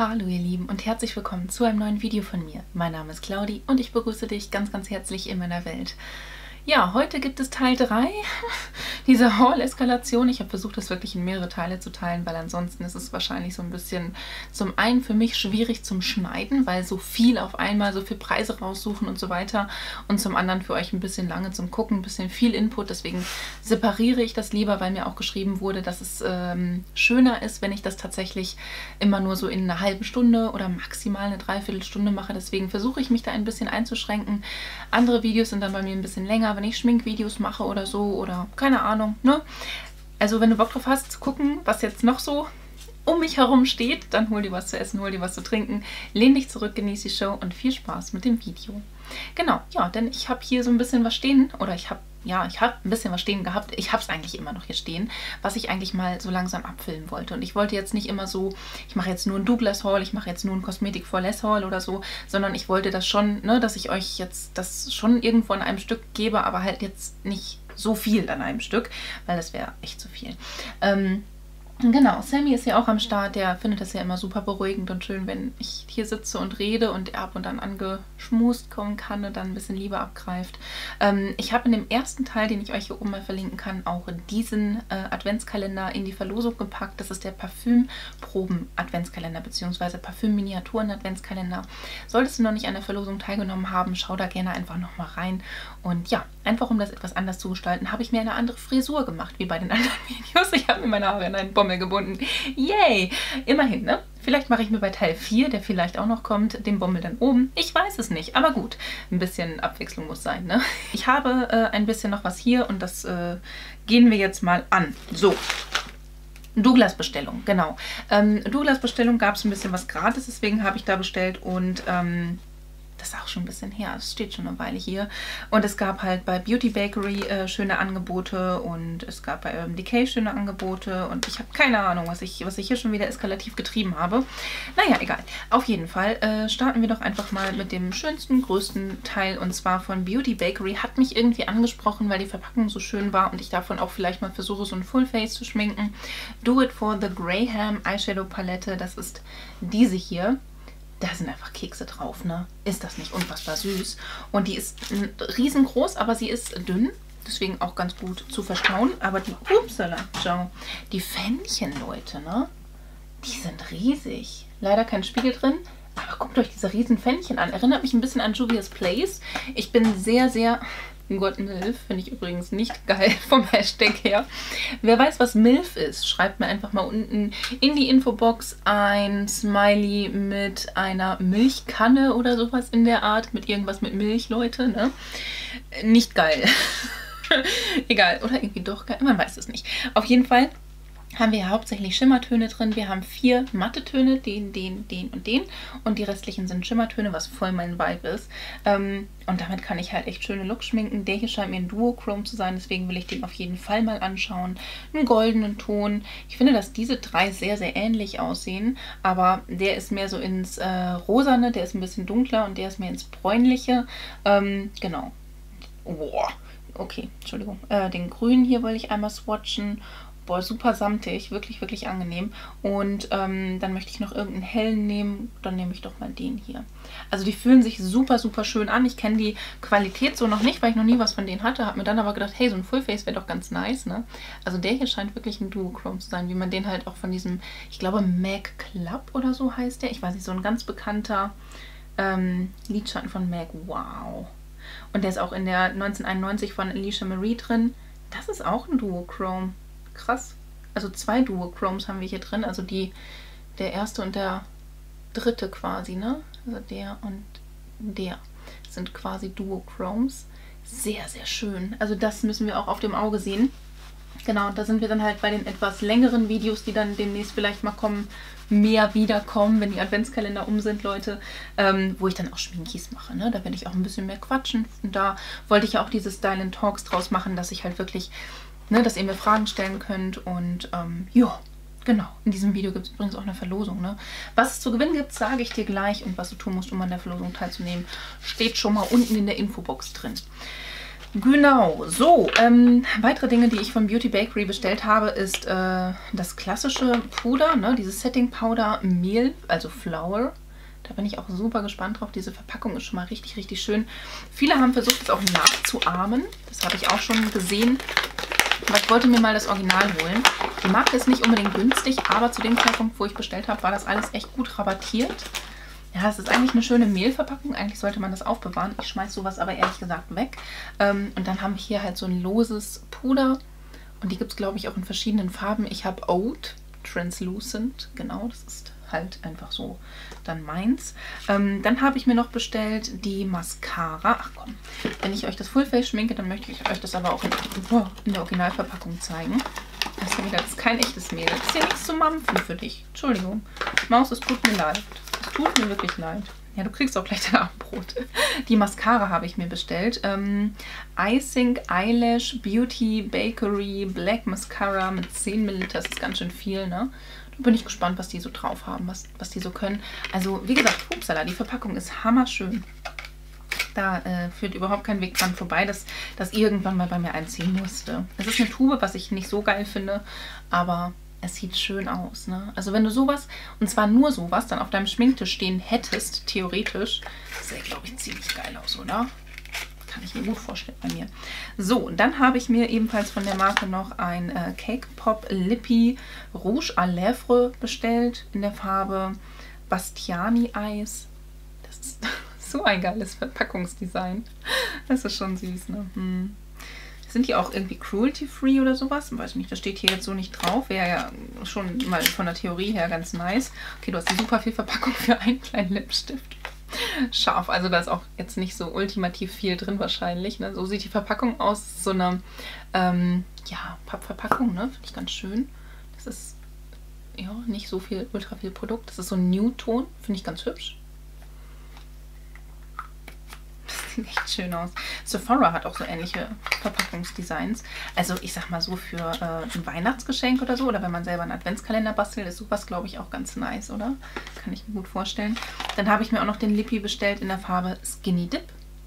Hallo ihr Lieben und herzlich willkommen zu einem neuen Video von mir. Mein Name ist Claudi und ich begrüße dich ganz, ganz herzlich in meiner Welt. Ja, heute gibt es Teil 3 dieser Haul-Eskalation. Ich habe versucht, das wirklich in mehrere Teile zu teilen, weil ansonsten ist es wahrscheinlich so ein bisschen zum einen für mich schwierig zum Schneiden, weil so viel auf einmal, so viel Preise raussuchen und so weiter, und zum anderen für euch ein bisschen lange zum Gucken, ein bisschen viel Input. Deswegen separiere ich das lieber, weil mir auch geschrieben wurde, dass es schöner ist, wenn ich das tatsächlich immer nur so in einer halben Stunde oder maximal eine Dreiviertelstunde mache. Deswegen versuche ich mich da ein bisschen einzuschränken. Andere Videos sind dann bei mir ein bisschen länger, wenn ich Schminkvideos mache oder so, oder keine Ahnung, ne? Also wenn du Bock drauf hast, zu gucken, was jetzt noch so um mich herum steht, dann hol dir was zu essen, hol dir was zu trinken, lehn dich zurück, genieß die Show und viel Spaß mit dem Video. Genau, ja, denn ich habe hier so ein bisschen was stehen, oder ich habe ein bisschen was stehen gehabt. Ich habe es eigentlich immer noch hier stehen, was ich eigentlich mal so langsam abfilmen wollte. Und ich wollte jetzt nicht immer so, ich mache jetzt nur ein Douglas Haul, ich mache jetzt nur ein Cosmetic for Less Haul oder so, sondern ich wollte das schon, ne, dass ich euch jetzt das schon irgendwo an einem Stück gebe, aber halt jetzt nicht so viel an einem Stück, weil das wäre echt zu viel. Genau, Sammy ist ja auch am Start, der findet das ja immer super beruhigend und schön, wenn ich hier sitze und rede und er ab und an angeschmust kommen kann und dann ein bisschen Liebe abgreift. Ich habe in dem ersten Teil, den ich euch hier oben mal verlinken kann, auch diesen Adventskalender in die Verlosung gepackt. Das ist der Parfümproben-Adventskalender bzw. Parfüm-Miniaturen-Adventskalender. Solltest du noch nicht an der Verlosung teilgenommen haben, schau da gerne einfach nochmal rein. Und ja, einfach um das etwas anders zu gestalten, habe ich mir eine andere Frisur gemacht, wie bei den anderen Videos. Ich habe mir meine Haare in einen Bommel gebunden. Yay! Immerhin, ne? Vielleicht mache ich mir bei Teil 4, der vielleicht auch noch kommt, den Bommel dann oben. Ich weiß es nicht, aber gut. Ein bisschen Abwechslung muss sein, ne? Ich habe ein bisschen noch was hier und das gehen wir jetzt mal an. So. Douglas-Bestellung, genau. Douglas-Bestellung gab es ein bisschen was gratis, deswegen habe ich da bestellt und das ist auch schon ein bisschen her, es steht schon eine Weile hier. Und es gab halt bei Beauty Bakery schöne Angebote und es gab bei Urban Decay schöne Angebote und ich habe keine Ahnung, was ich hier schon wieder eskalativ getrieben habe. Naja, egal. Auf jeden Fall starten wir doch einfach mal mit dem schönsten, größten Teil, und zwar von Beauty Bakery. Hat mich irgendwie angesprochen, weil die Verpackung so schön war und ich davon auch vielleicht mal versuche, so ein Full Face zu schminken. Do It For The Graham Eyeshadow Palette, das ist diese hier. Da sind einfach Kekse drauf, ne? Ist das nicht unfassbar süß? Und die ist riesengroß, aber sie ist dünn. Deswegen auch ganz gut zu verstauen. Aber die, upsala, schau, die Fännchen, Leute, ne? Die sind riesig. Leider kein Spiegel drin. Aber guckt euch diese riesen Fännchen an. Erinnert mich ein bisschen an Juvia's Place. Ich bin sehr, sehr... Gott, MILF finde ich übrigens nicht geil vom Hashtag her. Wer weiß, was MILF ist, schreibt mir einfach mal unten in die Infobox ein Smiley mit einer Milchkanne oder sowas in der Art. Mit irgendwas mit Milch, Leute, ne? Nicht geil. Egal, oder irgendwie doch geil, man weiß es nicht. Auf jeden Fall haben wir ja hauptsächlich Schimmertöne drin. Wir haben 4 Mattetöne, den und den. Und die restlichen sind Schimmertöne, was voll mein Vibe ist. Und damit kann ich halt echt schöne Looks schminken. Der hier scheint mir ein Duochrome zu sein, deswegen will ich den auf jeden Fall mal anschauen. Einen goldenen Ton. Ich finde, dass diese 3 sehr, sehr ähnlich aussehen. Aber der ist mehr so ins Rosane, der ist ein bisschen dunkler und der ist mehr ins Bräunliche. Genau. Boah. Okay, Entschuldigung. Den grünen hier wollte ich einmal swatchen. Boah, super samtig, wirklich, wirklich angenehm. Und dann möchte ich noch irgendeinen hellen nehmen, dann nehme ich doch mal den hier. Also die fühlen sich super, super schön an. Ich kenne die Qualität so noch nicht, weil ich noch nie was von denen hatte. Habe mir dann aber gedacht, hey, so ein Fullface wäre doch ganz nice, ne? Also der hier scheint wirklich ein Duochrome zu sein, wie man den halt auch von diesem, ich glaube MAC Club oder so heißt der. Ich weiß nicht, so ein ganz bekannter Lidschatten von MAC. Wow. Und der ist auch in der 1991 von Alicia Marie drin. Das ist auch ein Duochrome. Krass. Also 2 Duochromes haben wir hier drin. Also der erste und der dritte quasi, ne? Also der und der sind quasi Duochromes. Sehr, sehr schön. Also das müssen wir auch auf dem Auge sehen. Genau, da sind wir dann halt bei den etwas längeren Videos, die dann demnächst vielleicht mal kommen, mehr wiederkommen, wenn die Adventskalender um sind, Leute, wo ich dann auch Schminkies mache, ne? Da werde ich auch ein bisschen mehr quatschen. Und da wollte ich ja auch diese Style and Talks draus machen, dass ich halt wirklich... Ne, dass ihr mir Fragen stellen könnt und ja, genau. In diesem Video gibt es übrigens auch eine Verlosung. Ne? Was es zu gewinnen gibt, sage ich dir gleich, und was du tun musst, um an der Verlosung teilzunehmen, steht schon mal unten in der Infobox drin. Genau, so, weitere Dinge, die ich von Beauty Bakery bestellt habe, ist das klassische Puder, ne, dieses Setting Powder Mehl, also Flour. Da bin ich auch super gespannt drauf. Diese Verpackung ist schon mal richtig, richtig schön. Viele haben versucht, es auch nachzuahmen. Das habe ich auch schon gesehen. Aber ich wollte mir mal das Original holen. Die Marke ist nicht unbedingt günstig, aber zu dem Zeitpunkt, wo ich bestellt habe, war das alles echt gut rabattiert. Ja, es ist eigentlich eine schöne Mehlverpackung. Eigentlich sollte man das aufbewahren. Ich schmeiße sowas aber ehrlich gesagt weg. Und dann haben wir hier halt so ein loses Puder. Und die gibt es, glaube ich, auch in verschiedenen Farben. Ich habe Oud Translucent. Genau, das ist halt einfach so dann meins. Dann habe ich mir noch bestellt die Mascara. Ach komm, wenn ich euch das Fullface schminke, dann möchte ich euch das aber auch in der Originalverpackung zeigen. Das ist kein echtes Mehl. Das ist ja nichts zu mampfen für dich. Entschuldigung. Maus, es tut mir leid. Es tut mir wirklich leid. Ja, du kriegst auch gleich dein Abendbrot. Die Mascara habe ich mir bestellt. Icing Eyelash Beauty Bakery Black Mascara mit 10 ml. Das ist ganz schön viel, ne? Da bin ich gespannt, was die so drauf haben, was die so können. Also, wie gesagt, Hupsala, die Verpackung ist hammerschön. Da führt überhaupt kein Weg dran vorbei, dass das irgendwann mal bei mir einziehen musste. Es ist eine Tube, was ich nicht so geil finde, aber es sieht schön aus, ne? Also wenn du sowas, und zwar nur sowas, dann auf deinem Schminktisch stehen hättest, theoretisch, sähe, glaube ich, ziemlich geil aus, oder? Kann ich mir gut vorstellen bei mir. So, dann habe ich mir ebenfalls von der Marke noch ein Cake Pop Lippy Rouge à Lèvres bestellt in der Farbe Bastiani Eis. Das ist so ein geiles Verpackungsdesign. Das ist schon süß, ne? Sind die auch irgendwie cruelty-free oder sowas? Weiß ich nicht, das steht hier jetzt so nicht drauf. Wäre ja schon mal von der Theorie her ganz nice. Okay, du hast super viel Verpackung für einen kleinen Lippenstift. Scharf, also da ist auch jetzt nicht so ultimativ viel drin wahrscheinlich. Ne? So sieht die Verpackung aus, so eine ja, Pappverpackung, ne? Finde ich ganz schön. Das ist ja nicht so viel, ultra viel Produkt. Das ist so ein Nude-Ton, finde ich ganz hübsch. Sieht echt schön aus. Sephora hat auch so ähnliche Verpackungsdesigns. Also ich sag mal so für ein Weihnachtsgeschenk oder so, oder wenn man selber einen Adventskalender bastelt, ist sowas, glaube ich, auch ganz nice, oder? Kann ich mir gut vorstellen. Dann habe ich mir auch noch den Lippy bestellt in der Farbe Skinny Dip.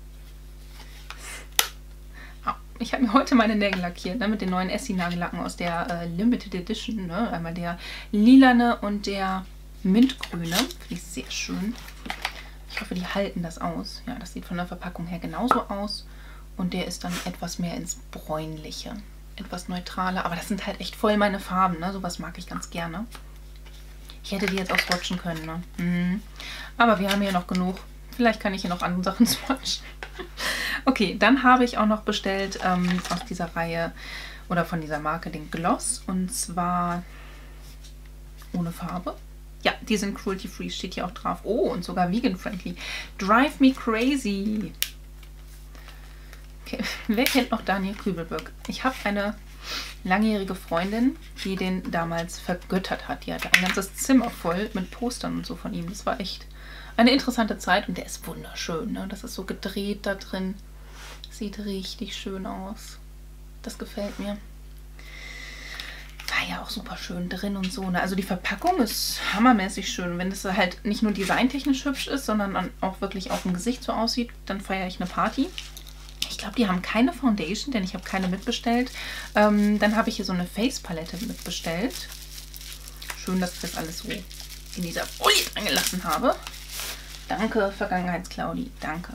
Oh, ich habe mir heute meine Nägel lackiert, ne, mit den neuen Essie-Nagellacken aus der Limited Edition. Ne? Einmal der lilane und der mintgrüne. Finde ich sehr schön. Ich hoffe, die halten das aus. Ja, das sieht von der Verpackung her genauso aus. Und der ist dann etwas mehr ins Bräunliche. Etwas neutraler. Aber das sind halt echt voll meine Farben, ne? Sowas mag ich ganz gerne. Ich hätte die jetzt auch swatchen können, ne? Aber wir haben hier noch genug. Vielleicht kann ich hier noch andere Sachen swatchen. Okay, dann habe ich auch noch bestellt aus dieser Reihe oder von dieser Marke den Gloss. Und zwar ohne Farbe. Ja, die sind cruelty-free, steht hier auch drauf. Oh, und sogar vegan-friendly. Drive me crazy. Okay, wer kennt noch Daniel Kübelböck? Ich habe eine langjährige Freundin, die den damals vergöttert hat. Die hatte ein ganzes Zimmer voll mit Postern und so von ihm. Das war echt eine interessante Zeit und der ist wunderschön, ne? Das ist so gedreht da drin. Sieht richtig schön aus. Das gefällt mir. War ja auch super schön drin und so. Ne? Also die Verpackung ist hammermäßig schön. Wenn das halt nicht nur designtechnisch hübsch ist, sondern auch wirklich auf dem Gesicht so aussieht, dann feiere ich eine Party. Ich glaube, die haben keine Foundation, denn ich habe keine mitbestellt. Dann habe ich hier so eine Face-Palette mitbestellt. Schön, dass ich das alles so in dieser Folie drin gelassen habe. Danke, Vergangenheits-Claudi. Danke.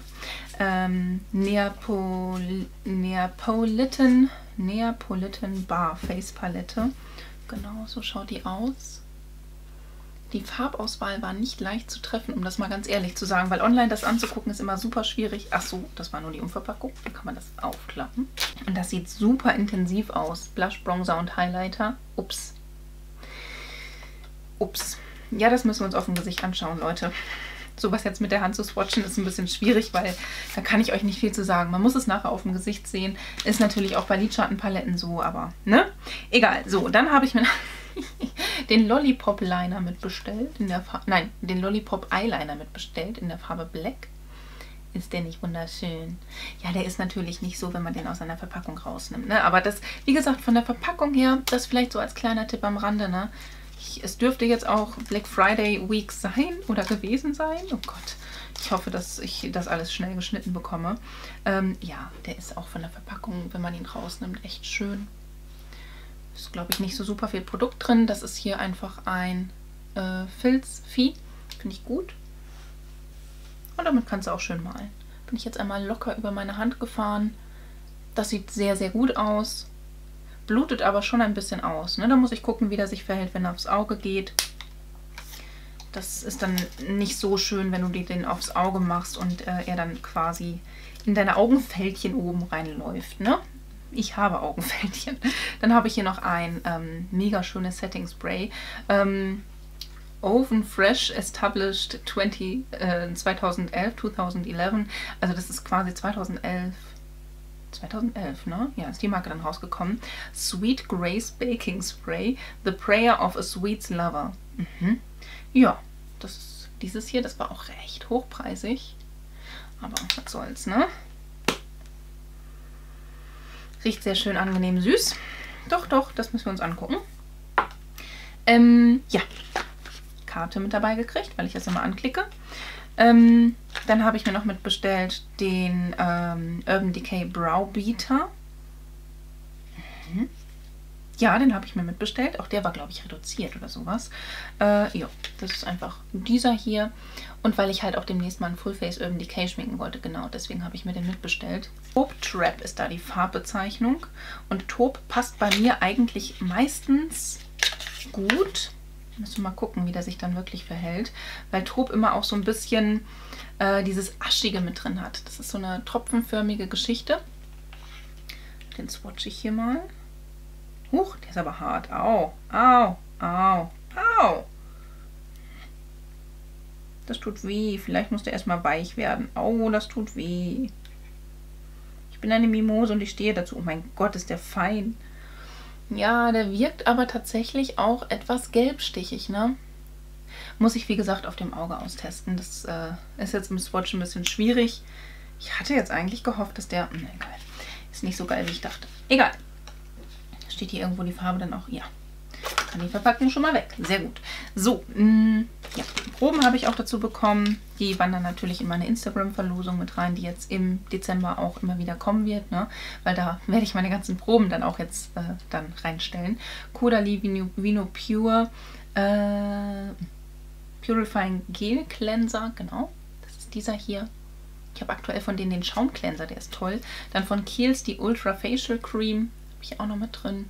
Neapolitan Bar Face Palette. Genau, so schaut die aus. Die Farbauswahl war nicht leicht zu treffen, um das mal ganz ehrlich zu sagen, weil online das anzugucken ist immer super schwierig. Ach so, das war nur die Umverpackung. Dann kann man das aufklappen. Und das sieht super intensiv aus. Blush, Bronzer und Highlighter. Ups. Ups. Ja, das müssen wir uns auf dem Gesicht anschauen, Leute. Sowas jetzt mit der Hand zu swatchen ist ein bisschen schwierig, weil da kann ich euch nicht viel zu sagen. Man muss es nachher auf dem Gesicht sehen. Ist natürlich auch bei Lidschattenpaletten so, aber ne? Egal. So, dann habe ich mir den Lollipop Liner mitbestellt in der Farbe, nein, den Lollipop Eyeliner mitbestellt in der Farbe Black. Ist der nicht wunderschön? Ja, der ist natürlich nicht so, wenn man den aus seiner Verpackung rausnimmt, ne? Aber das, wie gesagt, von der Verpackung her, das vielleicht so als kleiner Tipp am Rande, ne? Es dürfte jetzt auch Black Friday Week sein oder gewesen sein. Oh Gott, Ich hoffe, dass ich das alles schnell geschnitten bekomme. Ja, der ist auch von der Verpackung, wenn man ihn rausnimmt, echt schön. Ist, glaube ich, nicht so super viel Produkt drin. Das ist hier einfach ein Filzvieh. Finde ich gut. Und damit kannst du auch schön malen. Bin ich jetzt einmal locker über meine Hand gefahren. Das sieht sehr, sehr gut aus. Blutet aber schon ein bisschen aus. Ne? Da muss ich gucken, wie der sich verhält, wenn er aufs Auge geht. Das ist dann nicht so schön, wenn du den aufs Auge machst und er dann quasi in deine Augenfältchen oben reinläuft. Ne? Ich habe Augenfältchen. Dann habe ich hier noch ein mega schönes Setting Spray. Oven Fresh Established 2011. Also das ist quasi 2011, ne? Ja, ist die Marke dann rausgekommen. Sweet Grace Baking Spray, The Prayer of a Sweets Lover. Mhm. Ja, das ist dieses hier, das war auch recht hochpreisig. Aber was soll's, ne? Riecht sehr schön angenehm süß. Doch, doch, das müssen wir uns angucken. Ja, Karte mit dabei gekriegt, weil ich das immer anklicke. Dann habe ich mir noch mitbestellt den Urban Decay Brow Beater. Mhm. Ja, den habe ich mir mitbestellt. Auch der war, glaube ich, reduziert oder sowas. Ja, das ist einfach dieser hier. Und weil ich halt auch demnächst mal ein Full Face Urban Decay schminken wollte, genau, deswegen habe ich mir den mitbestellt. Taupe Trap ist da die Farbbezeichnung. Und Taupe passt bei mir eigentlich meistens gut. Müssen wir mal gucken, wie der sich dann wirklich verhält. Weil Taupe immer auch so ein bisschen dieses Aschige mit drin hat. Das ist so eine tropfenförmige Geschichte. Den swatche ich hier mal. Huch, der ist aber hart. Au, au, au, au. Das tut weh. Vielleicht muss der erstmal weich werden. Au, das tut weh. Ich bin eine Mimose und ich stehe dazu. Oh mein Gott, ist der fein. Ja, der wirkt aber tatsächlich auch etwas gelbstichig, ne? Muss ich, wie gesagt, auf dem Auge austesten. Das ist jetzt im Swatch ein bisschen schwierig. Ich hatte jetzt eigentlich gehofft, dass der... egal. Ist nicht so geil, wie ich dachte. Egal. Steht hier irgendwo die Farbe dann auch? Ja. Kann die Verpackung schon mal weg. Sehr gut. So, ja. Proben habe ich auch dazu bekommen. Die wandern natürlich in meine Instagram-Verlosung mit rein, die jetzt im Dezember auch immer wieder kommen wird, ne? Weil da werde ich meine ganzen Proben dann auch jetzt dann reinstellen. Caudalie Vino Pure Purifying Gel Cleanser, genau. Das ist dieser hier. Ich habe aktuell von denen den Schaumcleanser, der ist toll. Dann von Kiehl's die Ultra Facial Cream. Habe ich auch noch mit drin.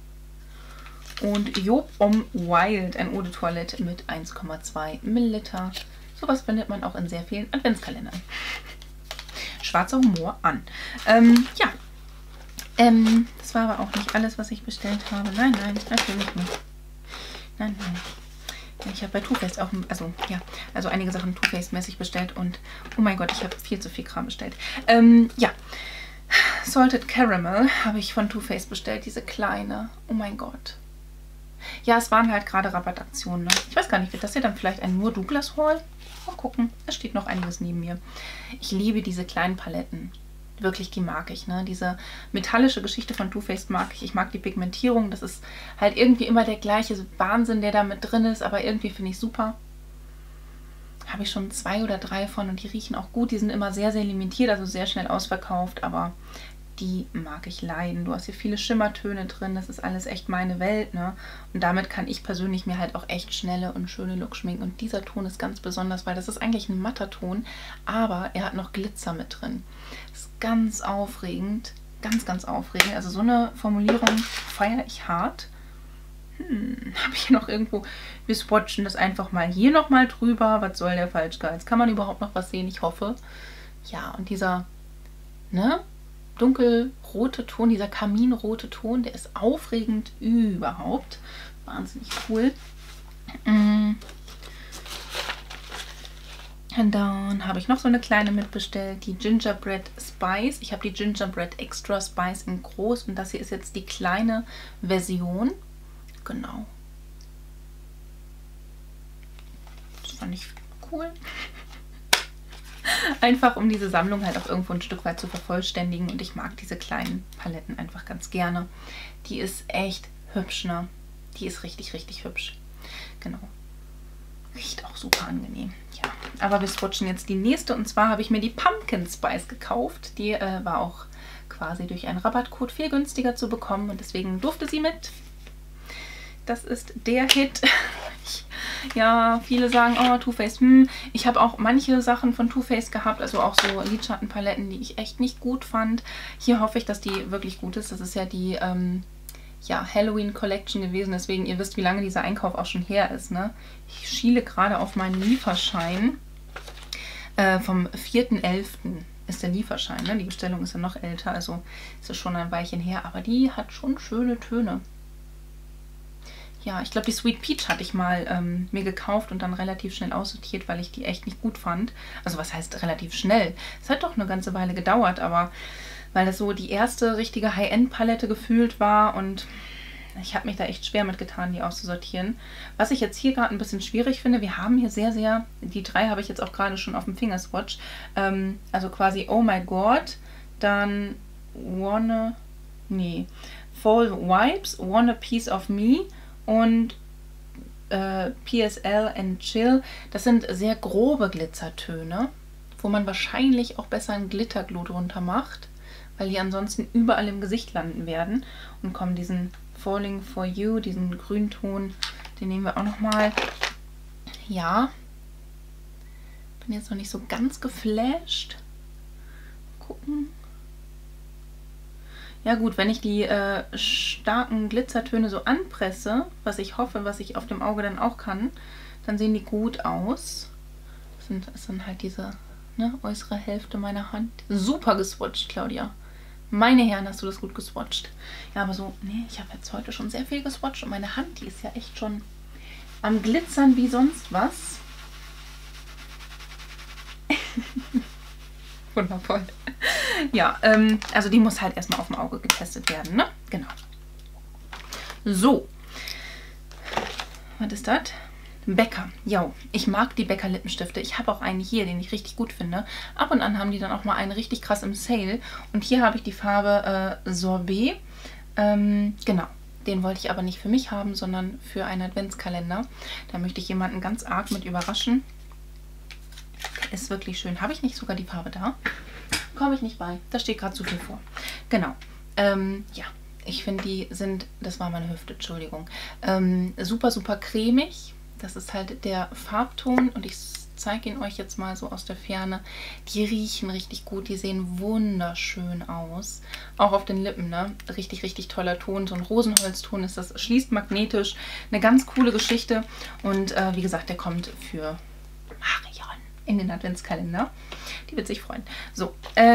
Und Job Om Wild, ein Eau de Toilette mit 1,2 Milliliter. Sowas findet man auch in sehr vielen Adventskalendern. Schwarzer Humor an. Ja. Das war aber auch nicht alles, was ich bestellt habe. Nein, nein, natürlich nicht. Nein, nein. Ich habe bei Too Faced auch, also einige Sachen Too Faced mäßig bestellt und oh mein Gott, ich habe viel zu viel Kram bestellt. Ja. Salted Caramel habe ich von Too Faced bestellt, diese kleine. Oh mein Gott. Ja, es waren halt gerade Rabattaktionen. Ne? Ich weiß gar nicht, wird das hier dann vielleicht ein nur Douglas Haul? Mal gucken. Es steht noch einiges neben mir. Ich liebe diese kleinen Paletten. Wirklich, die mag ich. Ne? Diese metallische Geschichte von Too Faced mag ich. Ich mag die Pigmentierung. Das ist halt irgendwie immer der gleiche Wahnsinn, der da mit drin ist. Aber irgendwie finde ich super. Habe ich schon 2 oder 3 von und die riechen auch gut. Die sind immer sehr, sehr limitiert, also sehr schnell ausverkauft, aber die mag ich leiden. Du hast hier viele Schimmertöne drin, das ist alles echt meine Welt, ne? Und damit kann ich persönlich mir halt auch echt schnelle und schöne Looks schminken. Und dieser Ton ist ganz besonders, weil das ist eigentlich ein matter Ton, aber er hat noch Glitzer mit drin. Das ist ganz aufregend, ganz, ganz aufregend. Also so eine Formulierung feiere ich hart. Habe ich hier noch irgendwo, wir swatchen das einfach mal hier nochmal drüber. Was soll der Falschgeiz? Kann man überhaupt noch was sehen? Ich hoffe. Ja, und dieser, ne, dunkelrote Ton, dieser kaminrote Ton, der ist aufregend überhaupt. Wahnsinnig cool. Und dann habe ich noch so eine kleine mitbestellt, die Gingerbread Spice. Ich habe die Gingerbread Extra Spice in groß und das hier ist jetzt die kleine Version. Genau. Das fand ich cool. Einfach um diese Sammlung halt auch irgendwo ein Stück weit zu vervollständigen. Und ich mag diese kleinen Paletten einfach ganz gerne. Die ist echt hübsch, ne? Die ist richtig, richtig hübsch. Genau. Riecht auch super angenehm. Ja. aber wir swatchen jetzt die nächste. Und zwar habe ich mir die Pumpkin Spice gekauft. Die war auch quasi durch einen Rabattcode viel günstiger zu bekommen. Und deswegen durfte sie mit. Das ist der Hit. Ja, viele sagen, oh, Too Faced. Ich habe auch manche Sachen von Too Faced gehabt, also auch so Lidschattenpaletten, die ich echt nicht gut fand. Hier hoffe ich, dass die wirklich gut ist. Das ist ja die ja, Halloween Collection gewesen, deswegen ihr wisst, wie lange dieser Einkauf auch schon her ist. Ne? Ich schiele gerade auf meinen Lieferschein. Vom 4.11. ist der Lieferschein. Ne? Die Bestellung ist ja noch älter, also ist es schon ein Weilchen her, aber die hat schon schöne Töne. Ja, ich glaube, die Sweet Peach hatte ich mal mir gekauft und dann relativ schnell aussortiert, weil ich die echt nicht gut fand. Also was heißt relativ schnell? Es hat doch eine ganze Weile gedauert, aber weil das so die erste richtige High-End-Palette gefühlt war und ich habe mich da echt schwer mit getan, die auszusortieren. Was ich jetzt hier gerade ein bisschen schwierig finde, wir haben hier sehr, die 3 habe ich jetzt auch gerade schon auf dem Fingerswatch, also quasi Oh My God, dann Fall Vibes, Want a Piece of Me und PSL and Chill. Das sind sehr grobe Glitzertöne, wo man wahrscheinlich auch besser ein Glitterglow drunter macht, weil die ansonsten überall im Gesicht landen werden. Und kommen diesen Falling for You, diesen Grünton, den nehmen wir auch nochmal. Ja, bin jetzt noch nicht so ganz geflasht. Gucken. Ja gut, wenn ich die starken Glitzertöne so anpresse, was ich hoffe, was ich auf dem Auge dann auch kann, dann sehen die gut aus. Das sind halt diese äußere Hälfte meiner Hand. Super geswatcht, Claudia. Meine Herren, hast du das gut geswatcht. Ja, aber so, nee, ich habe jetzt heute schon sehr viel geswatcht und meine Hand, die ist ja echt schon am Glitzern wie sonst was. Wundervoll. Ja, also die muss halt erstmal auf dem Auge getestet werden, ne? Genau. So. Was ist das? Becker. Jo, ich mag die Becker Lippenstifte. Ich habe auch einen hier, den ich richtig gut finde. Ab und an haben die dann auch mal einen richtig krass im Sale. Und hier habe ich die Farbe Sorbet. Genau. Den wollte ich aber nicht für mich haben, sondern für einen Adventskalender. Da möchte ich jemanden ganz arg mit überraschen. Ist wirklich schön. Habe ich nicht sogar die Farbe da? Komme ich nicht bei. Da steht gerade zu viel vor. Genau. Ja, ich finde, die sind, das war meine Hüfte, Entschuldigung, super, super cremig. Das ist halt der Farbton und ich zeige ihn euch jetzt mal so aus der Ferne. Die riechen richtig gut, die sehen wunderschön aus. Auch auf den Lippen, ne? Richtig, richtig toller Ton. So ein Rosenholzton ist das, schließt magnetisch. Eine ganz coole Geschichte. Und wie gesagt, der kommt für Marion in den Adventskalender. Die wird sich freuen. So,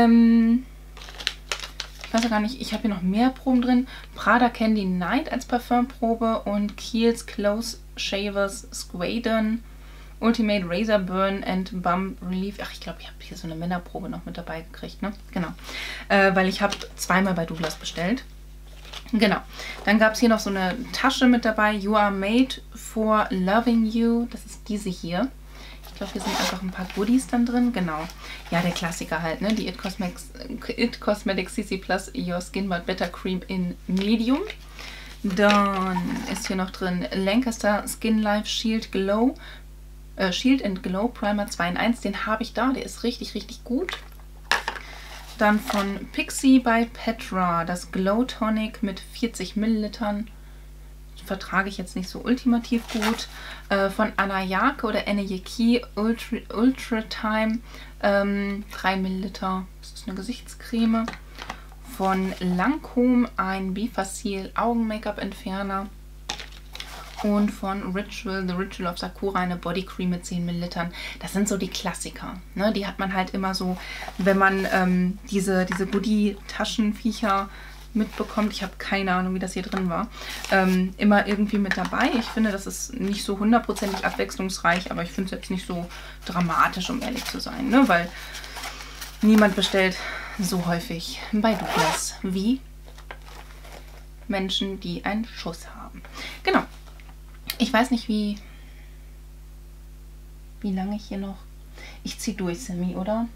ich weiß ja gar nicht, ich habe hier noch mehr Proben drin. Prada Candy Night als Parfümprobe und Kiehl's Close Shavers Squadron Ultimate Razor Burn and Bum Relief. Ach, ich glaube, ich habe hier so eine Männerprobe noch mit dabei gekriegt, ne? Genau. Weil ich habe zweimal bei Douglas bestellt. Genau. Dann gab es hier noch so eine Tasche mit dabei. You are made for loving you. Das ist diese hier. Ich glaube, hier sind einfach ein paar Goodies dann drin. Genau. Ja, der Klassiker halt, ne? Die It Cosmetics CC Plus Your Skin But Better Cream in Medium. Dann ist hier noch drin Lancaster Skin Life Shield and Glow Primer 2 in 1. Den habe ich da. Der ist richtig, richtig gut. Dann von Pixi by Petra. Das Glow Tonic mit 40 Millilitern. Vertrage ich jetzt nicht so ultimativ gut. Von Anayake oder Anayaki Ultra Time 3 Milliliter. Das ist eine Gesichtscreme. Von Lancôme ein Bifacil Augen-Make-up-Entferner. Und von Ritual, The Ritual of Sakura, eine Bodycream mit 10 Millilitern. Das sind so die Klassiker. Ne? Die hat man halt immer so, wenn man diese Goodie-Taschenviecher mitbekommt. Ich habe keine Ahnung, wie das hier drin war. Immer irgendwie mit dabei. Ich finde, das ist nicht so hundertprozentig abwechslungsreich, aber ich finde es jetzt nicht so dramatisch, um ehrlich zu sein. Ne? Weil niemand bestellt so häufig bei Douglas wie Menschen, die einen Schuss haben. Genau. Ich weiß nicht, wie lange ich hier noch... Ich ziehe durch, Sammy, oder?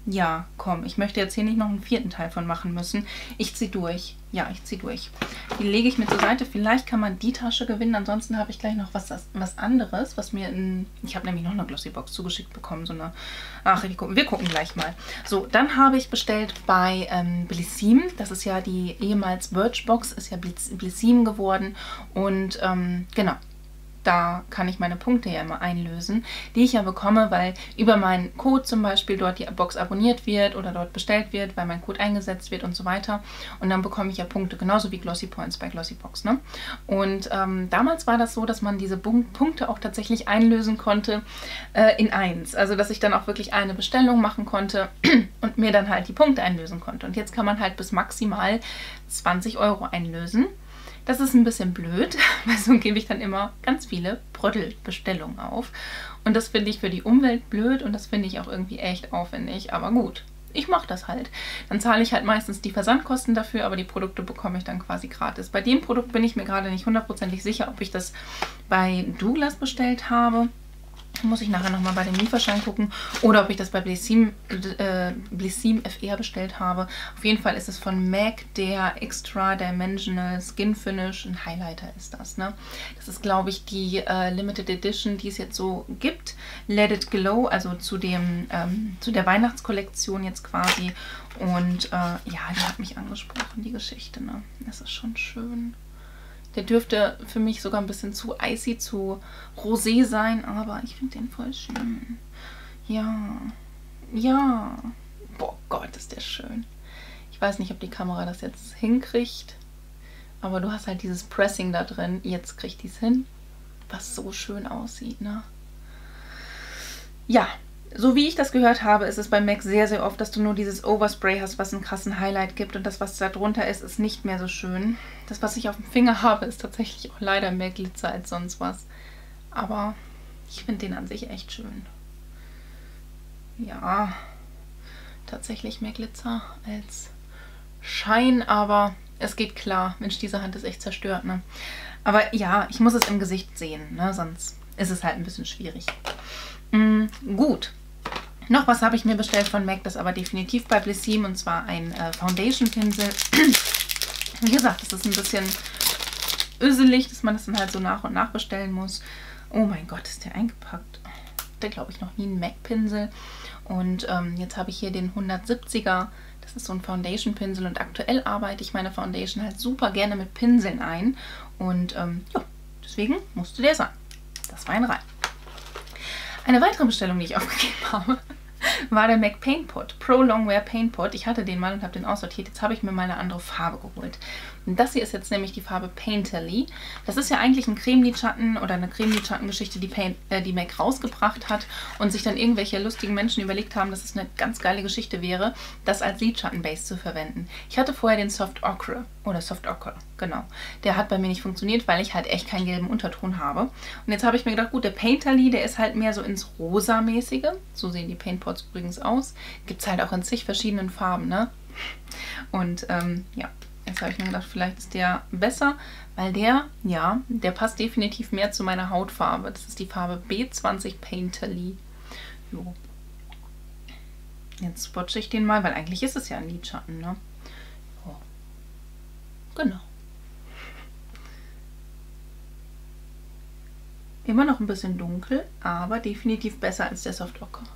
Ja, komm, ich möchte jetzt hier nicht noch einen 4. Teil von machen müssen. Ich ziehe durch. Ja, ich ziehe durch. Die lege ich mir zur Seite. Vielleicht kann man die Tasche gewinnen. Ansonsten habe ich gleich noch was anderes, was mir in... Ich habe nämlich noch eine Glossybox zugeschickt bekommen. So eine... Ach, wir gucken gleich mal. So, dann habe ich bestellt bei Blissim. Das ist ja die ehemals Birchbox. Ist ja Blissim geworden. Und genau. Da kann ich meine Punkte ja immer einlösen, die ich ja bekomme, weil über meinen Code zum Beispiel dort die Box abonniert wird oder dort bestellt wird, weil mein Code eingesetzt wird und so weiter. Und dann bekomme ich ja Punkte, genauso wie Glossy Points bei Glossybox, ne? Und damals war das so, dass man diese Punkte auch tatsächlich einlösen konnte in 1. Also, dass ich dann auch wirklich eine Bestellung machen konnte und mir dann halt die Punkte einlösen konnte. Und jetzt kann man halt bis maximal 20 € einlösen. Das ist ein bisschen blöd, weil so gebe ich dann immer ganz viele Bröttelbestellungen auf. Und das finde ich für die Umwelt blöd und das finde ich auch irgendwie echt aufwendig. Aber gut, ich mache das halt. Dann zahle ich halt meistens die Versandkosten dafür, aber die Produkte bekomme ich dann quasi gratis. Bei dem Produkt bin ich mir gerade nicht hundertprozentig sicher, ob ich das bei Douglas bestellt habe. Muss ich nachher nochmal bei dem Lieferschein gucken. Oder ob ich das bei Blissim FR bestellt habe. Auf jeden Fall ist es von MAC der Extra Dimensional Skin Finish. Ein Highlighter ist das, ne? Das ist, glaube ich, die Limited Edition, die es jetzt so gibt. Let It Glow, also zu der Weihnachtskollektion jetzt quasi. Und ja, die hat mich angesprochen, die Geschichte, ne? Das ist schon schön. Der dürfte für mich sogar ein bisschen zu icy, zu rosé sein, aber ich finde den voll schön. Ja, ja. Boah Gott, ist der schön. Ich weiß nicht, ob die Kamera das jetzt hinkriegt, aber du hast halt dieses Pressing da drin. Jetzt kriegt die es hin, was so schön aussieht, ne? Ja. So wie ich das gehört habe, ist es bei MAC sehr, sehr oft, dass du nur dieses Overspray hast, was einen krassen Highlight gibt. Und das, was da drunter ist, ist nicht mehr so schön. Das, was ich auf dem Finger habe, ist tatsächlich auch leider mehr Glitzer als sonst was. Aber ich finde den an sich echt schön. Ja, tatsächlich mehr Glitzer als Schein, aber es geht klar. Mensch, diese Hand ist echt zerstört, ne? Aber ja, ich muss es im Gesicht sehen, ne? Sonst ist es halt ein bisschen schwierig. Gut. Noch was habe ich mir bestellt von MAC, das aber definitiv bei Blissim, und zwar ein Foundation-Pinsel. Wie gesagt, es ist ein bisschen öselig, dass man das dann halt so nach und nach bestellen muss. Oh mein Gott, ist der eingepackt. Der, glaube ich, noch nie ein MAC-Pinsel. Und jetzt habe ich hier den 170er. Das ist so ein Foundation-Pinsel und aktuell arbeite ich meine Foundation halt super gerne mit Pinseln ein. Und ja, deswegen musste der sein. Das war ein Reim. Eine weitere Bestellung, die ich aufgegeben habe, war der MAC Paint Pot, Pro Longwear Paint Pot. Ich hatte den mal und habe den aussortiert. Jetzt habe ich mir mal eine andere Farbe geholt. Und das hier ist jetzt nämlich die Farbe Painterly. Das ist ja eigentlich ein Cremelidschatten oder eine Cremelidschatten-Geschichte, die MAC rausgebracht hat und sich dann irgendwelche lustigen Menschen überlegt haben, dass es eine ganz geile Geschichte wäre, das als Lidschatten-Base zu verwenden. Ich hatte vorher den Soft Ochre, oder Soft Ochre, genau. Der hat bei mir nicht funktioniert, weil ich halt echt keinen gelben Unterton habe. Und jetzt habe ich mir gedacht, gut, der Painterly, der ist halt mehr so ins Rosa-mäßige. So sehen die Paintpots übrigens aus. Gibt es halt auch in zig verschiedenen Farben, ne? Und ja. Jetzt habe ich mir gedacht, vielleicht ist der besser, weil der, ja, der passt definitiv mehr zu meiner Hautfarbe. Das ist die Farbe B20 Painterly. Jo. Jetzt swatche ich den mal, weil eigentlich ist es ja ein Lidschatten, ne? Oh. Genau. Immer noch ein bisschen dunkel, aber definitiv besser als der Soft Ochre.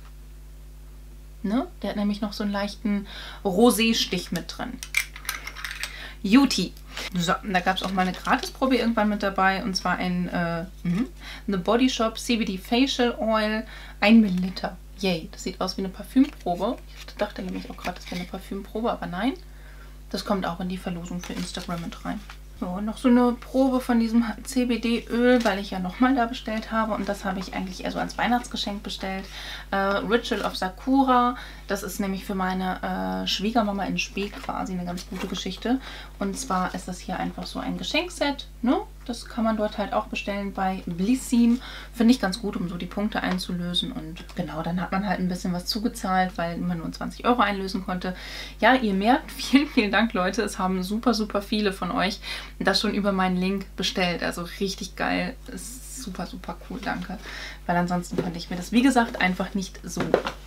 Ne? Der hat nämlich noch so einen leichten Rosé-Stich mit drin. Juti. So, da gab es auch mal eine Gratisprobe irgendwann mit dabei. Und zwar eine Body Shop CBD Facial Oil. 1 Milliliter. Yay. Das sieht aus wie eine Parfümprobe. Ich dachte nämlich auch gerade, das wäre eine Parfümprobe, aber nein. Das kommt auch in die Verlosung für Instagram mit rein. So, noch so eine Probe von diesem CBD-Öl, weil ich ja nochmal da bestellt habe. Und das habe ich eigentlich eher so als Weihnachtsgeschenk bestellt. Ritual of Sakura. Das ist nämlich für meine Schwiegermama in Spee quasi eine ganz gute Geschichte. Und zwar ist das hier einfach so ein Geschenkset, ne? Das kann man dort halt auch bestellen bei Blissim. Finde ich ganz gut, um so die Punkte einzulösen. Und genau, dann hat man halt ein bisschen was zugezahlt, weil man nur 20 € einlösen konnte. Ja, ihr merkt, vielen, vielen Dank, Leute. Es haben super, super viele von euch das schon über meinen Link bestellt. Also richtig geil. Ist super, super cool, danke. Weil ansonsten könnte ich mir das, wie gesagt, einfach nicht so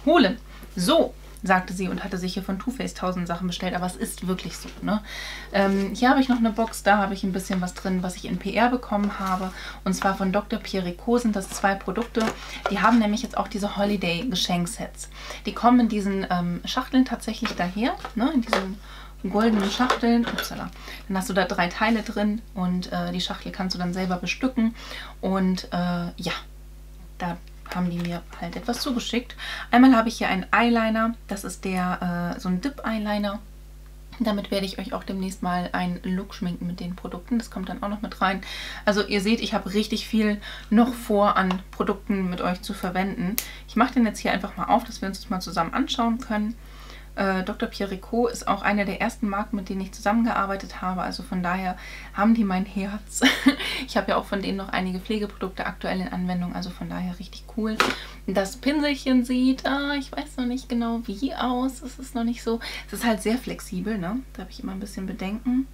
holen. So, sagte sie und hatte sich hier von Too Faced 1000 Sachen bestellt, aber es ist wirklich so, ne? Hier habe ich noch eine Box, da habe ich ein bisschen was drin, was ich in PR bekommen habe, und zwar von Dr. Pierre Ricot sind das 2 Produkte. Die haben nämlich jetzt auch diese Holiday-Geschenksets. Die kommen in diesen Schachteln tatsächlich daher, ne? In diesen goldenen Schachteln. Upsala. Dann hast du da 3 Teile drin und die Schachtel kannst du dann selber bestücken und ja, da haben die mir halt etwas zugeschickt. Einmal habe ich hier einen Eyeliner, das ist der so ein Dip-Eyeliner. Damit werde ich euch auch demnächst mal einen Look schminken mit den Produkten. Das kommt dann auch noch mit rein. Also ihr seht, ich habe richtig viel noch vor an Produkten mit euch zu verwenden. Ich mache den jetzt hier einfach mal auf, dass wir uns das mal zusammen anschauen können. Dr. Pierre Ricot ist auch eine der ersten Marken, mit denen ich zusammengearbeitet habe. Also von daher haben die mein Herz. Ich habe ja auch von denen noch einige Pflegeprodukte aktuell in Anwendung. Also von daher richtig cool. Das Pinselchen sieht, ich weiß noch nicht genau wie aus. Es ist noch nicht so. Es ist halt sehr flexibel, ne? Da habe ich immer ein bisschen Bedenken.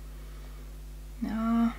Ja.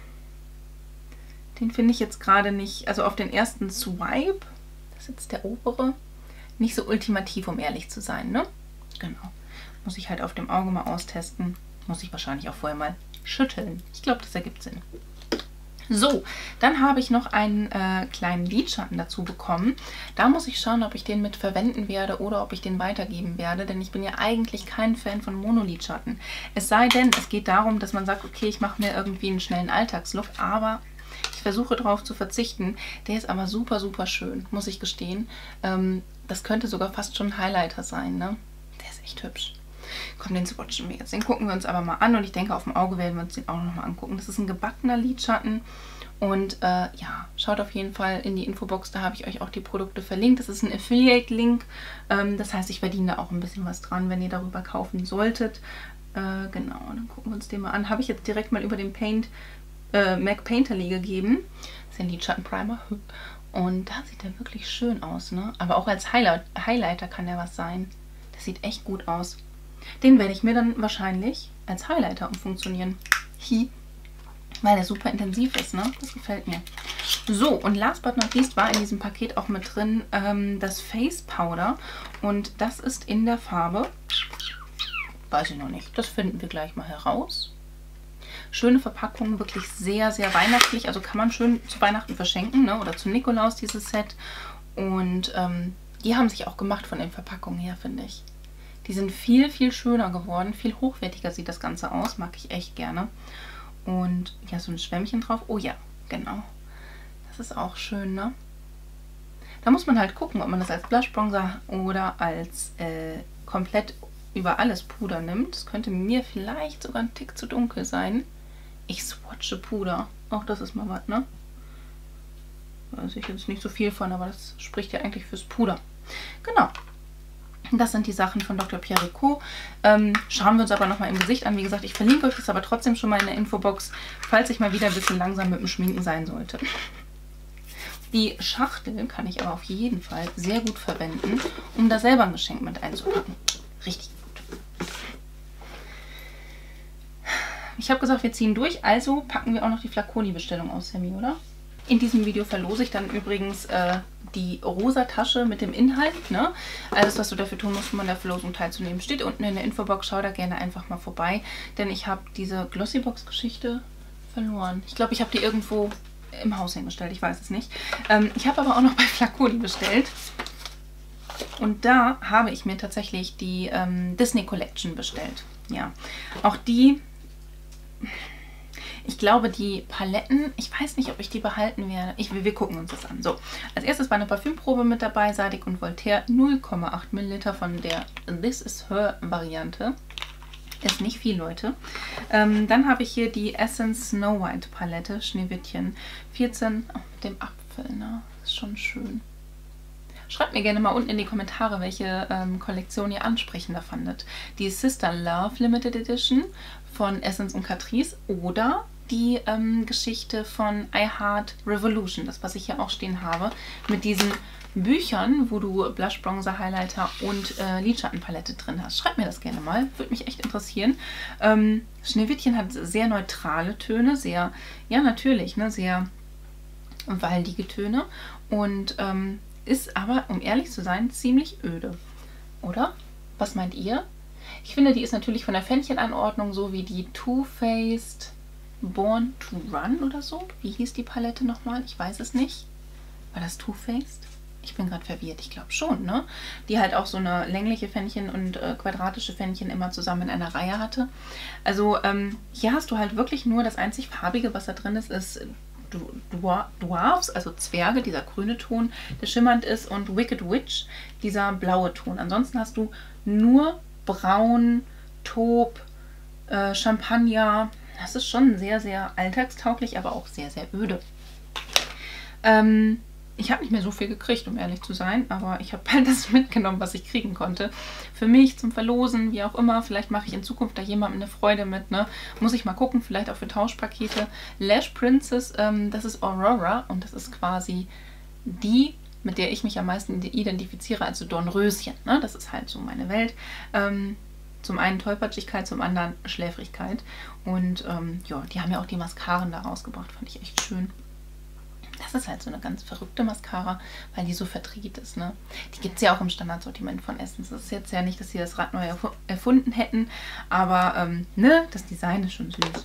Den finde ich jetzt gerade nicht, also auf den ersten Swipe, das ist jetzt der obere, nicht so ultimativ, um ehrlich zu sein, ne? Genau. Muss ich halt auf dem Auge mal austesten. Muss ich wahrscheinlich auch vorher mal schütteln. Ich glaube, das ergibt Sinn. So, dann habe ich noch einen kleinen Lidschatten dazu bekommen. Da muss ich schauen, ob ich den mit verwenden werde oder ob ich den weitergeben werde, denn ich bin ja eigentlich kein Fan von Monolidschatten. Es sei denn, es geht darum, dass man sagt, okay, ich mache mir irgendwie einen schnellen Alltagslook, aber ich versuche darauf zu verzichten. Der ist aber super, super schön, muss ich gestehen. Das könnte sogar fast schon ein Highlighter sein, ne? Der ist echt hübsch. Komm, den swatchen wir jetzt. Den gucken wir uns aber mal an und ich denke, auf dem Auge werden wir uns den auch nochmal angucken. Das ist ein gebackener Lidschatten und ja, schaut auf jeden Fall in die Infobox, da habe ich euch auch die Produkte verlinkt. Das ist ein Affiliate-Link, das heißt, ich verdiene da auch ein bisschen was dran, wenn ihr darüber kaufen solltet. Genau, dann gucken wir uns den mal an. Habe ich jetzt direkt mal über den MAC Painterly gegeben. Das ist ein Lidschattenprimer. Und da sieht er wirklich schön aus, ne? Aber auch als Highlighter kann der was sein. Das sieht echt gut aus. Den werde ich mir dann wahrscheinlich als Highlighter umfunktionieren. Weil der super intensiv ist, ne? Das gefällt mir. So, und last but not least war in diesem Paket auch mit drin das Face Powder. Und das ist in der Farbe, weiß ich noch nicht, das finden wir gleich mal heraus. Schöne Verpackung, wirklich sehr, sehr weihnachtlich. Also kann man schön zu Weihnachten verschenken, ne? Oder zu Nikolaus dieses Set. Und die haben sich auch gemacht von den Verpackungen her, finde ich. Die sind viel, viel schöner geworden. Viel hochwertiger sieht das Ganze aus. Mag ich echt gerne. Und ja, so ein Schwämmchen drauf. Oh ja, genau. Das ist auch schön, ne? Da muss man halt gucken, ob man das als Blush Bronzer oder als komplett über alles Puder nimmt. Das könnte mir vielleicht sogar ein Tick zu dunkel sein. Ich swatche Puder. Auch das ist mal was, ne? Da weiß ich jetzt nicht so viel von, aber das spricht ja eigentlich fürs Puder. Genau. Das sind die Sachen von Dr. Pierre Ricot. Schauen wir uns aber nochmal im Gesicht an. Wie gesagt, ich verlinke euch das aber trotzdem schon mal in der Infobox, falls ich mal wieder ein bisschen langsam mit dem Schminken sein sollte. Die Schachtel kann ich aber auf jeden Fall sehr gut verwenden, um da selber ein Geschenk mit einzupacken. Richtig gut. Ich habe gesagt, wir ziehen durch, also packen wir auch noch die Flaconi-Bestellung aus, Sammy, oder? In diesem Video verlose ich dann übrigens die rosa Tasche mit dem Inhalt. Ne? Alles, was du dafür tun musst, um an der Verlosung teilzunehmen, steht unten in der Infobox. Schau da gerne einfach mal vorbei, denn ich habe diese Glossybox-Geschichte verloren. Ich glaube, ich habe die irgendwo im Haus hingestellt, ich weiß es nicht. Ich habe aber auch noch bei Flaconi bestellt. Und da habe ich mir tatsächlich die Disney Collection bestellt. Ja, auch die... Ich glaube, die Paletten, ich weiß nicht, ob ich die behalten werde. Wir gucken uns das an. So, als erstes war eine Parfümprobe mit dabei, Sadig und Voltaire, 0,8 Milliliter von der This Is Her Variante. Ist nicht viel, Leute. Dann habe ich hier die Essence Snow White Palette, Schneewittchen, 14, oh, mit dem Apfel, ne? Ist schon schön. Schreibt mir gerne mal unten in die Kommentare, welche Kollektion ihr ansprechender fandet. Die Sister Love Limited Edition von Essence und Catrice oder die Geschichte von I Heart Revolution, das was ich hier auch stehen habe, mit diesen Büchern, wo du Blush, Bronzer, Highlighter und Lidschattenpalette drin hast. Schreibt mir das gerne mal, würde mich echt interessieren. Schneewittchen hat sehr neutrale Töne, sehr, ja natürlich, ne, sehr waldige Töne und ist aber, um ehrlich zu sein, ziemlich öde. Oder? Was meint ihr? Ich finde, die ist natürlich von der Fändchenanordnung so wie die Too Faced Born to Run oder so. Wie hieß die Palette nochmal? Ich weiß es nicht. War das Too Faced? Ich bin gerade verwirrt. Ich glaube schon, ne? Die halt auch so eine längliche Fändchen und quadratische Fändchen immer zusammen in einer Reihe hatte. Also hier hast du halt wirklich nur das einzig farbige, was da drin ist Dwarfs, also Zwerge, dieser grüne Ton, der schimmernd ist, und Wicked Witch, dieser blaue Ton. Ansonsten hast du nur Braun, Taupe, Champagner. Das ist schon sehr, sehr alltagstauglich, aber auch sehr, sehr öde. Ich habe nicht mehr so viel gekriegt, um ehrlich zu sein, aber ich habe halt das mitgenommen, was ich kriegen konnte. Für mich, zum Verlosen, wie auch immer. Vielleicht mache ich in Zukunft da jemandem eine Freude mit, ne? Muss ich mal gucken, vielleicht auch für Tauschpakete. Lash Princess, das ist Aurora und das ist quasi die, mit der ich mich am meisten identifiziere, also Dornröschen, ne? Das ist halt so meine Welt. Zum einen Tollpatschigkeit, zum anderen Schläfrigkeit. Und ja, die haben ja auch die Mascaren da rausgebracht, fand ich echt schön. Das ist halt so eine ganz verrückte Mascara, weil die so verdreht ist, ne? Die gibt es ja auch im Standardsortiment von Essence. Das ist jetzt ja nicht, dass sie das Rad neu erfunden hätten, aber ne, das Design ist schon süß.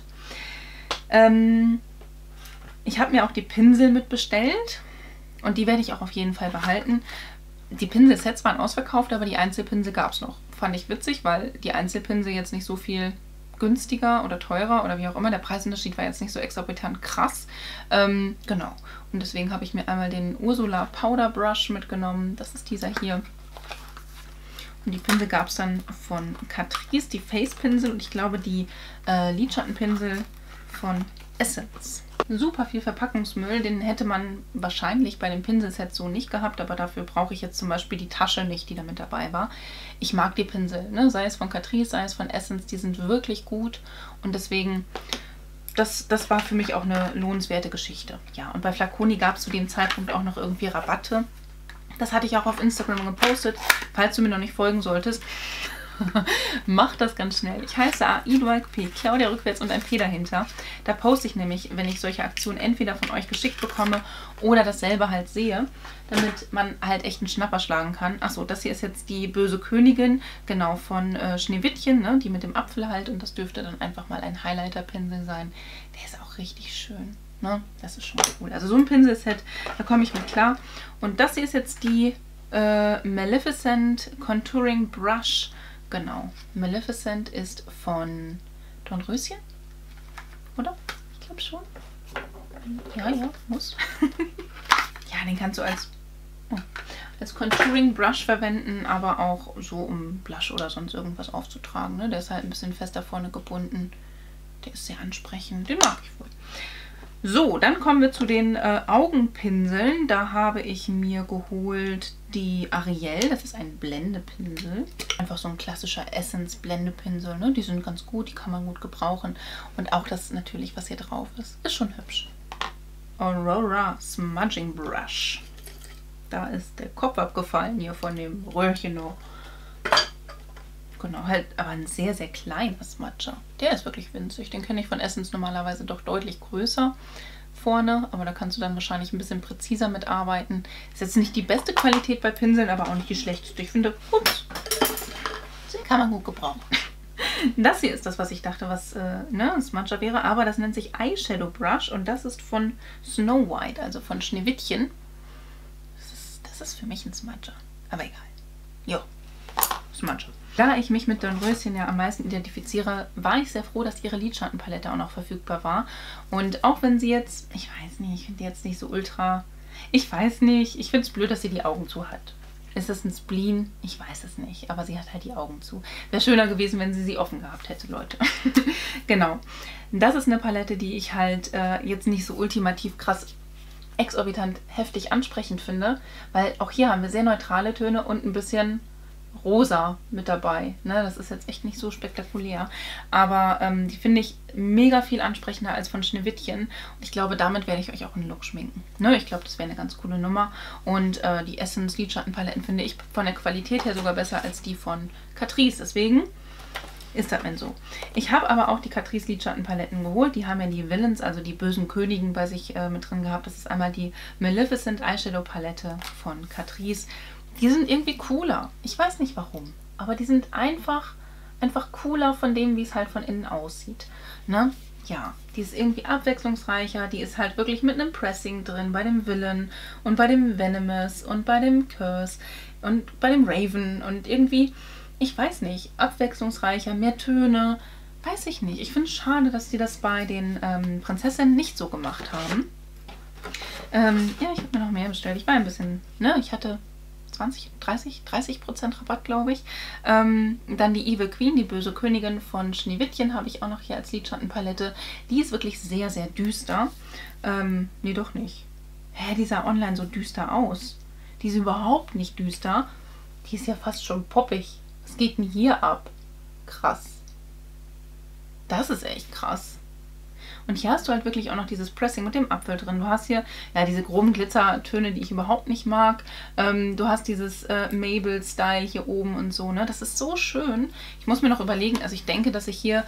Ich habe mir auch die Pinsel mitbestellt und die werde ich auch auf jeden Fall behalten. Die Pinselsets waren ausverkauft, aber die Einzelpinsel gab es noch. Fand ich witzig, weil die Einzelpinsel jetzt nicht so viel günstiger oder teurer oder wie auch immer. Der Preisunterschied war jetzt nicht so exorbitant krass. Genau. Und deswegen habe ich mir einmal den Ursula Powder Brush mitgenommen. Das ist dieser hier. Und die Pinsel gab es dann von Catrice, die Face Pinsel, und ich glaube die Lidschattenpinsel von Essence. Super viel Verpackungsmüll, den hätte man wahrscheinlich bei dem Pinselset so nicht gehabt, aber dafür brauche ich jetzt zum Beispiel die Tasche nicht, die da mit dabei war. Ich mag die Pinsel, ne? Sei es von Catrice, sei es von Essence, die sind wirklich gut und deswegen, das war für mich auch eine lohnenswerte Geschichte. Ja, und bei Flaconi gab es zu dem Zeitpunkt auch noch irgendwie Rabatte. Das hatte ich auch auf Instagram gepostet, falls du mir noch nicht folgen solltest. Mach das ganz schnell. Ich heiße AIDWalkP, Claudia rückwärts und ein P dahinter. Da poste ich nämlich, wenn ich solche Aktionen entweder von euch geschickt bekomme oder das selber halt sehe, damit man halt echt einen Schnapper schlagen kann. Achso, das hier ist jetzt die böse Königin, genau, von Schneewittchen, ne, die mit dem Apfel halt, und das dürfte dann einfach mal ein Highlighter-Pinsel sein. Der ist auch richtig schön, ne? Das ist schon cool. Also so ein Pinselset, da komme ich mit klar. Und das hier ist jetzt die Maleficent Contouring Brush. Genau, Maleficent ist von Dornröschen, oder? Ich glaube schon. Ja, muss. Ja, den kannst du als Contouring Brush verwenden, aber auch so, um Blush oder sonst irgendwas aufzutragen, ne? Der ist halt ein bisschen fester vorne gebunden. Der ist sehr ansprechend, den mag ich wohl. So, dann kommen wir zu den Augenpinseln. Da habe ich mir geholt die Ariel. Das ist ein Blendepinsel. Einfach so ein klassischer Essence-Blendepinsel, ne? Die sind ganz gut, die kann man gut gebrauchen. Und auch das natürlich, was hier drauf ist schon hübsch. Aurora Smudging Brush. Da ist der Kopf abgefallen hier von dem Röhrchen noch. Genau, halt aber ein sehr, sehr kleiner Smudger. Der ist wirklich winzig. Den kenne ich von Essence normalerweise doch deutlich größer vorne. Aber da kannst du dann wahrscheinlich ein bisschen präziser mitarbeiten. Ist jetzt nicht die beste Qualität bei Pinseln, aber auch nicht die schlechteste. Ich finde, ups, den kann man gut gebrauchen. Das hier ist das, was ich dachte, was ein Smudger wäre. Aber das nennt sich Eyeshadow Brush und das ist von Snow White, also von Schneewittchen. Das ist für mich ein Smudger. Aber egal. Jo, Smudger. Da ich mich mit Dornröschen ja am meisten identifiziere, war ich sehr froh, dass ihre Lidschattenpalette auch noch verfügbar war. Und auch wenn sie jetzt, ich weiß nicht, ich finde die jetzt nicht so ultra, ich weiß nicht, ich finde es blöd, dass sie die Augen zu hat. Ist das ein Spleen? Ich weiß es nicht, aber sie hat halt die Augen zu. Wäre schöner gewesen, wenn sie offen gehabt hätte, Leute. Genau. Das ist eine Palette, die ich halt jetzt nicht so ultimativ krass exorbitant heftig ansprechend finde, weil auch hier haben wir sehr neutrale Töne und ein bisschen rosa mit dabei. Ne? Das ist jetzt echt nicht so spektakulär. Aber die finde ich mega viel ansprechender als von Schneewittchen. Und ich glaube, damit werde ich euch auch einen Look schminken. Ne? Ich glaube, das wäre eine ganz coole Nummer. Und die Essence Lidschattenpaletten finde ich von der Qualität her sogar besser als die von Catrice. Deswegen ist das denn so. Ich habe aber auch die Catrice Lidschattenpaletten geholt. Die haben ja die Villains, also die bösen Königen bei sich mit drin gehabt. Das ist einmal die Maleficent Eyeshadow Palette von Catrice. Die sind irgendwie cooler. Ich weiß nicht warum. Aber die sind einfach cooler von dem, wie es halt von innen aussieht. Ne? Ja, die ist irgendwie abwechslungsreicher. Die ist halt wirklich mit einem Pressing drin. Bei dem Villain und bei dem Venomous und bei dem Curse und bei dem Raven. Und irgendwie, ich weiß nicht, abwechslungsreicher, mehr Töne. Weiß ich nicht. Ich finde es schade, dass die das bei den Prinzessinnen nicht so gemacht haben. Ja, ich habe mir noch mehr bestellt. Ich war ein bisschen, ne, ich hatte 30% Rabatt, glaube ich. Dann die Evil Queen, die böse Königin von Schneewittchen, habe ich auch noch hier als Lidschattenpalette. Die ist wirklich sehr, sehr düster. Nee, doch nicht. Hä, die sah online so düster aus. Die ist überhaupt nicht düster. Die ist ja fast schon poppig. Was geht denn hier ab? Krass. Das ist echt krass. Und hier hast du halt wirklich auch noch dieses Pressing mit dem Apfel drin. Du hast hier ja diese groben Glitzertöne, die ich überhaupt nicht mag. Du hast dieses Mabel-Style hier oben und so, ne? Das ist so schön. Ich muss mir noch überlegen, also ich denke, dass ich hier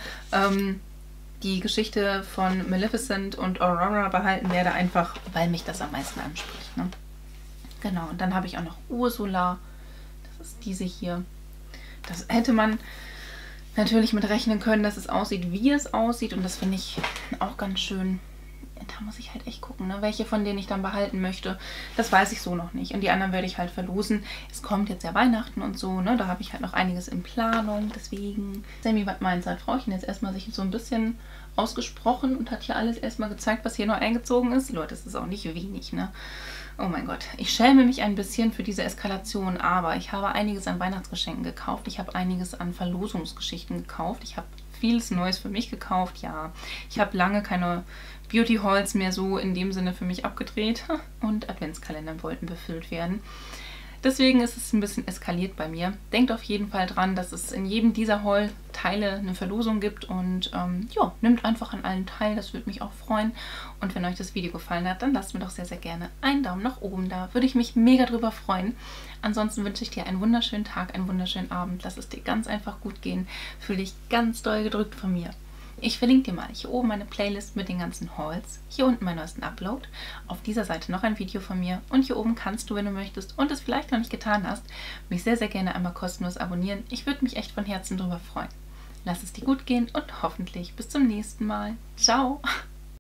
die Geschichte von Maleficent und Aurora behalten werde, einfach weil mich das am meisten anspricht, ne? Genau, und dann habe ich auch noch Ursula. Das ist diese hier. Das hätte man natürlich mit rechnen können, dass es aussieht, wie es aussieht. Und das finde ich auch ganz schön. Da muss ich halt echt gucken, ne? Welche von denen ich dann behalten möchte. Das weiß ich so noch nicht. Und die anderen werde ich halt verlosen. Es kommt jetzt ja Weihnachten und so, ne? Da habe ich halt noch einiges in Planung. Deswegen, Sammy, was meint, hat Frauchen jetzt erstmal sich so ein bisschen ausgesprochen und hat hier alles erstmal gezeigt, was hier noch eingezogen ist. Leute, das ist auch nicht wenig, ne? Oh mein Gott, ich schäme mich ein bisschen für diese Eskalation, aber ich habe einiges an Weihnachtsgeschenken gekauft. Ich habe einiges an Verlosungsgeschichten gekauft. Ich habe vieles Neues für mich gekauft, ja. Ich habe lange keine Beauty Hauls mehr so in dem Sinne für mich abgedreht und Adventskalender wollten befüllt werden. Deswegen ist es ein bisschen eskaliert bei mir. Denkt auf jeden Fall dran, dass es in jedem dieser Haul-Teile eine Verlosung gibt und ja, nimmt einfach an allen teil, das würde mich auch freuen. Und wenn euch das Video gefallen hat, dann lasst mir doch sehr, sehr gerne einen Daumen nach oben da. Würde ich mich mega drüber freuen. Ansonsten wünsche ich dir einen wunderschönen Tag, einen wunderschönen Abend. Lass es dir ganz einfach gut gehen. Fühl dich ganz doll gedrückt von mir. Ich verlinke dir mal hier oben meine Playlist mit den ganzen Hauls, hier unten meinen neuesten Upload, auf dieser Seite noch ein Video von mir und hier oben kannst du, wenn du möchtest und es vielleicht noch nicht getan hast, mich sehr, sehr gerne einmal kostenlos abonnieren. Ich würde mich echt von Herzen darüber freuen. Lass es dir gut gehen und hoffentlich bis zum nächsten Mal. Ciao!